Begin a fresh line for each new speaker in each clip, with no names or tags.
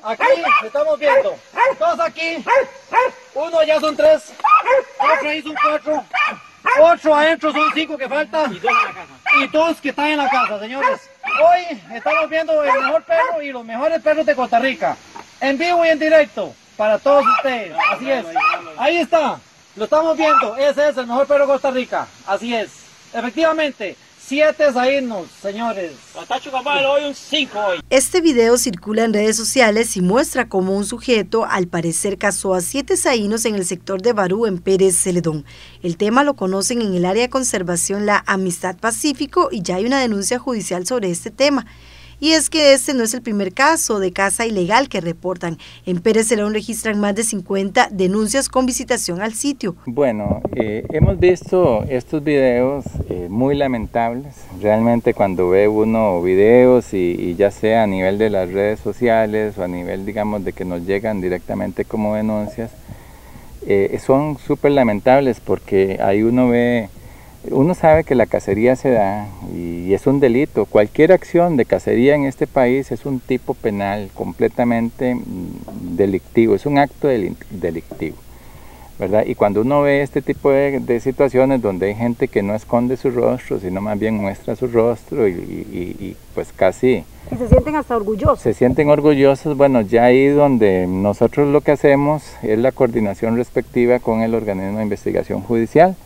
Aquí estamos viendo, dos aquí, uno ya son 3, otro ahí son 4, 8 adentro son 5 que faltan, y 2 que están en la casa, señores. Hoy estamos viendo el mejor perro y los mejores perros de Costa Rica, en vivo y en directo, para todos ustedes, así es. Ahí está, lo estamos viendo, ese es el mejor perro de Costa Rica, así es, efectivamente. 7 saínos, señores.
Hoy un 5 hoy.
Este video circula en redes sociales y muestra cómo un sujeto al parecer cazó a 7 saínos en el sector de Barú en Pérez Celedón. El tema lo conocen en el área de conservación La Amistad Pacífico y ya hay una denuncia judicial sobre este tema. Y es que este no es el primer caso de caza ilegal que reportan. En Pérez Celedón registran más de 50 denuncias con visitación al sitio.
Bueno, hemos visto estos videos muy lamentables. Realmente cuando ve uno videos y ya sea a nivel de las redes sociales o a nivel, digamos, de que nos llegan directamente como denuncias, son súper lamentables porque ahí uno sabe que la cacería se da y es un delito. Cualquier acción de cacería en este país es un tipo penal completamente delictivo, es un acto delictivo, ¿verdad? Y cuando uno ve este tipo de situaciones donde hay gente que no esconde su rostro, sino más bien muestra su rostro y pues casi...
Y se sienten hasta orgullosos.
Se sienten orgullosos, bueno, ya ahí donde nosotros lo que hacemos es la coordinación respectiva con el organismo de investigación judicial.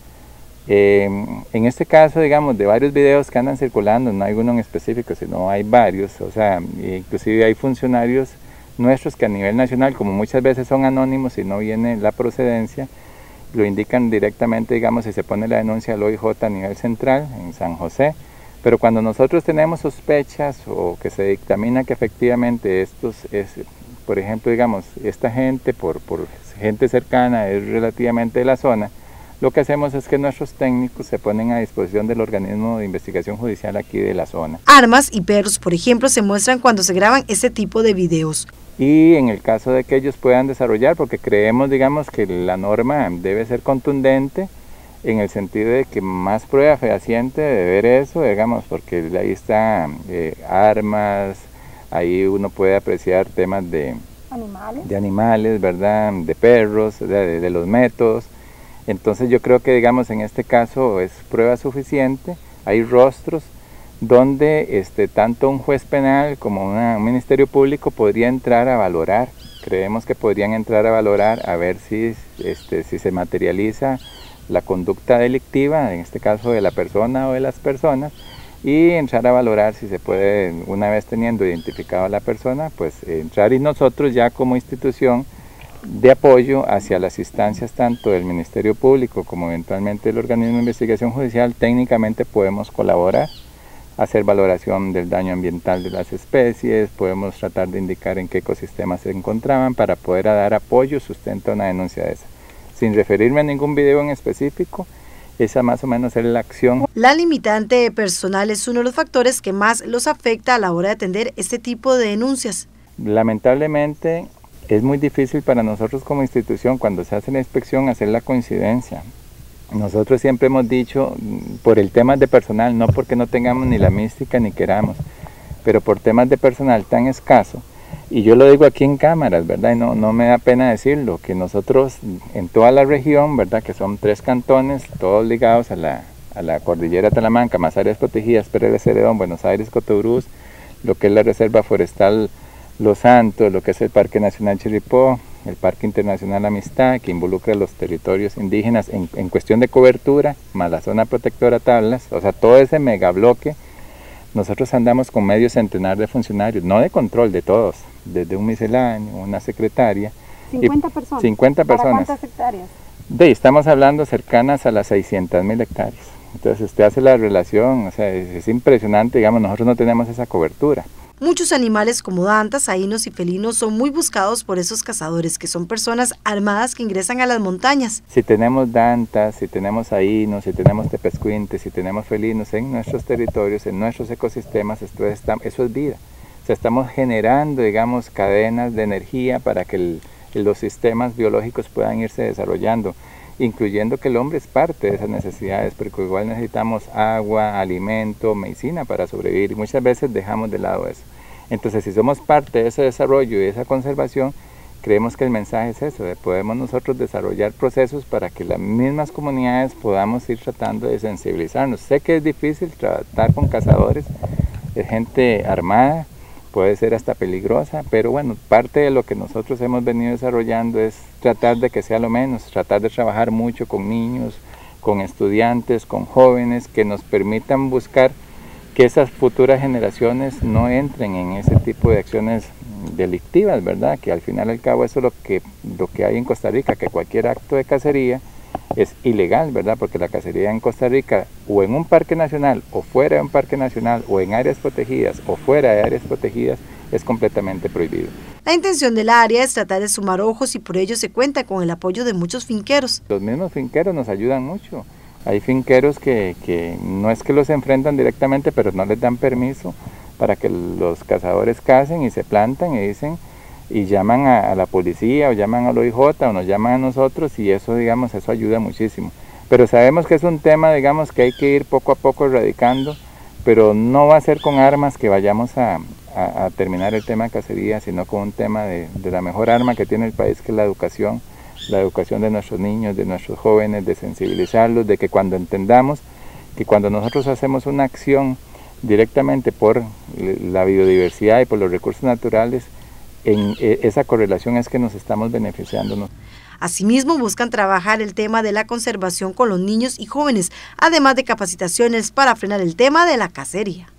En este caso, digamos, de varios videos que andan circulando, no hay uno en específico, sino hay varios, o sea, inclusive hay funcionarios nuestros que a nivel nacional, como muchas veces son anónimos y no viene la procedencia, lo indican directamente, digamos, si se pone la denuncia al OIJ a nivel central, en San José, pero cuando nosotros tenemos sospechas o que se dictamina que efectivamente por ejemplo, digamos, esta gente, por gente cercana, es relativamente de la zona, lo que hacemos es que nuestros técnicos se ponen a disposición del organismo de investigación judicial aquí de la zona.
Armas y perros, por ejemplo, se muestran cuando se graban este tipo de videos.
Y en el caso de que ellos puedan desarrollar, porque creemos, digamos, que la norma debe ser contundente, en el sentido de que más prueba fehaciente de ver eso, digamos, porque ahí está armas, ahí uno puede apreciar temas de animales, ¿verdad? De perros, de los métodos. Entonces yo creo que, digamos, en este caso es prueba suficiente, hay rostros donde tanto un juez penal como un ministerio público podría entrar a valorar. Creemos que podrían entrar a valorar a ver si se materializa la conducta delictiva, en este caso de la persona o de las personas, y entrar a valorar si se puede, una vez teniendo identificado a la persona, pues entrar y nosotros ya como institución de apoyo hacia las instancias tanto del Ministerio Público como eventualmente el organismo de investigación judicial, técnicamente podemos colaborar, hacer valoración del daño ambiental de las especies, podemos tratar de indicar en qué ecosistemas se encontraban para poder dar apoyo, sustento a una denuncia de esa. Sin referirme a ningún video en específico, esa más o menos es la acción.
La limitante de personal es uno de los factores que más los afecta a la hora de atender este tipo de denuncias.
Lamentablemente, es muy difícil para nosotros como institución cuando se hace la inspección hacer la coincidencia. Nosotros siempre hemos dicho por el tema de personal, no porque no tengamos ni la mística ni queramos, pero por temas de personal tan escaso, y yo lo digo aquí en cámaras, ¿verdad? Y no me da pena decirlo, que nosotros en toda la región, ¿verdad? Que son 3 cantones, todos ligados a la cordillera Talamanca, más áreas protegidas, Pérez Celedón, Buenos Aires, Cotobruz, lo que es la Reserva Forestal Los Santos, lo que es el Parque Nacional Chirripó, el Parque Internacional Amistad, que involucra los territorios indígenas en cuestión de cobertura, más la zona protectora Tablas, o sea, todo ese megabloque, nosotros andamos con medio centenar de funcionarios, no de control de todos, desde un misceláneo, una secretaria.
50 personas.
50 personas.
¿Para cuántas hectáreas?
Estamos hablando cercanas a las 600.000 hectáreas. Entonces usted hace la relación, o sea, es impresionante, digamos, nosotros no tenemos esa cobertura.
Muchos animales como dantas, saínos y felinos son muy buscados por esos cazadores, que son personas armadas que ingresan a las montañas.
Si tenemos dantas, si tenemos saínos, si tenemos tepezcuintes, si tenemos felinos en nuestros territorios, en nuestros ecosistemas, eso es vida. O sea, estamos generando, digamos, cadenas de energía para que los sistemas biológicos puedan irse desarrollando, incluyendo que el hombre es parte de esas necesidades, porque igual necesitamos agua, alimento, medicina para sobrevivir, y muchas veces dejamos de lado eso. Entonces, si somos parte de ese desarrollo y de esa conservación, creemos que el mensaje es eso, de podemos nosotros desarrollar procesos para que las mismas comunidades podamos ir tratando de sensibilizarnos. Sé que es difícil tratar con cazadores, es gente armada, puede ser hasta peligrosa, pero bueno, parte de lo que nosotros hemos venido desarrollando es tratar de que sea lo menos, tratar de trabajar mucho con niños, con estudiantes, con jóvenes, que nos permitan buscar que esas futuras generaciones no entren en ese tipo de acciones delictivas, ¿verdad? Que al final y al cabo eso es lo que hay en Costa Rica, que cualquier acto de cacería es ilegal, ¿verdad? Porque la cacería en Costa Rica, o en un parque nacional, o fuera de un parque nacional, o en áreas protegidas, o fuera de áreas protegidas, es completamente prohibido.
La intención del área es tratar de sumar ojos y por ello se cuenta con el apoyo de muchos finqueros.
Los mismos finqueros nos ayudan mucho. Hay finqueros que no es que los enfrentan directamente, pero no les dan permiso para que los cazadores cacen y se plantan y dicen, y llaman a la policía o llaman al OIJ o nos llaman a nosotros, y eso, digamos, eso ayuda muchísimo. Pero sabemos que es un tema, digamos, que hay que ir poco a poco erradicando, pero no va a ser con armas que vayamos a terminar el tema de cacería, sino con un tema de la mejor arma que tiene el país, que es la educación de nuestros niños, de nuestros jóvenes, de sensibilizarlos, de que cuando entendamos que cuando nosotros hacemos una acción directamente por la biodiversidad y por los recursos naturales, en esa correlación es que nos estamos beneficiando.
Asimismo, buscan trabajar el tema de la conservación con los niños y jóvenes, además de capacitaciones para frenar el tema de la cacería.